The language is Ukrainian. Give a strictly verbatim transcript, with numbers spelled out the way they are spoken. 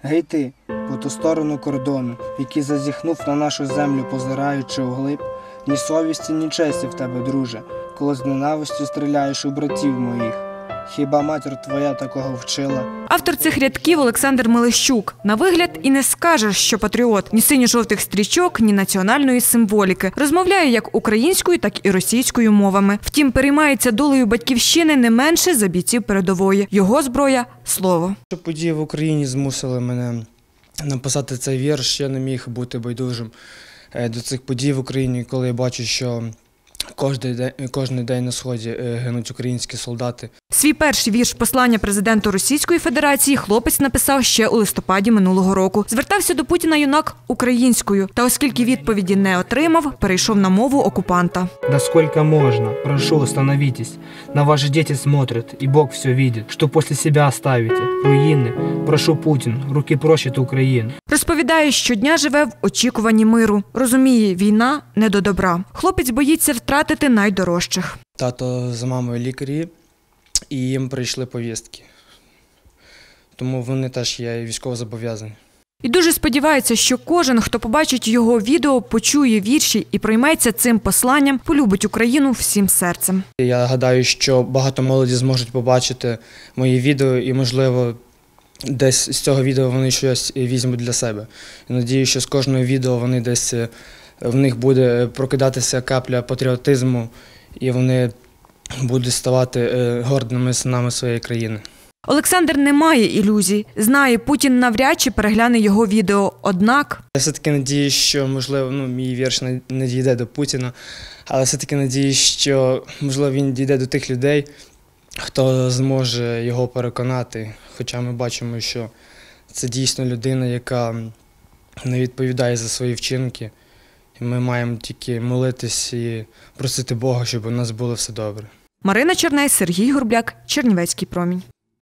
Гей ти, по ту сторону кордону, який зазіхнув на нашу землю, позираючи углиб, ні совісті, ні честі в тебе, друже, коли з ненавистю стріляєш у братів моїх. Хіба матір твоя такого вчила? Автор цих рядків Олександр Мелещук. На вигляд і не скажеш, що патріот. Ні синьо-жовтих стрічок, ні національної символіки. Розмовляє як українською, так і російською мовами. Втім, переймається долею батьківщини не менше за бійців передової. Його зброя – слово. Події в Україні змусили мене написати цей вірш. Я не міг бути байдужим до цих подій в Україні, коли я бачу, що Кожен день, кожен день на Сході гинуть українські солдати. Свій перший вірш послання президенту Російської Федерації хлопець написав ще у листопаді минулого року. Звертався до Путіна юнак українською. Та оскільки відповіді не отримав, перейшов на мову окупанта. Насколько можно, прошу, остановитесь. На ваши дети смотрят, и Бог все видит. Что после себя оставите? Руины. Прошу, Путін, руки прощить Україну. Розповідає, щодня живе в очікуванні миру. Розуміє, війна не до добра. Хлопець боїться втратити найдорожчих. Тато з мамою лікарі, і їм прийшли повістки. Тому вони теж є військовозобов'язані. І дуже сподівається, що кожен, хто побачить його відео, почує вірші і прийметься цим посланням, полюбить Україну всім серцем. Я гадаю, що багато молоді зможуть побачити мої відео і, можливо, десь з цього відео вони щось візьмуть для себе. Я надію, що з кожного відео вони десь, в них буде прокидатися капля патріотизму, і вони будуть ставати гордими синами своєї країни. Олександр не має ілюзій. Знає, Путін навряд чи перегляне його відео. Однак... Я все-таки надію, що, можливо, ну, мій вірш не дійде до Путіна, але все-таки надію, що, можливо, він дійде до тих людей, хто зможе його переконати. Хоча ми бачимо, що це дійсно людина, яка не відповідає за свої вчинки. І ми маємо тільки молитись і просити Бога, щоб у нас було все добре. Марина Черней, Сергій Гурбляк, Чернівецький промінь.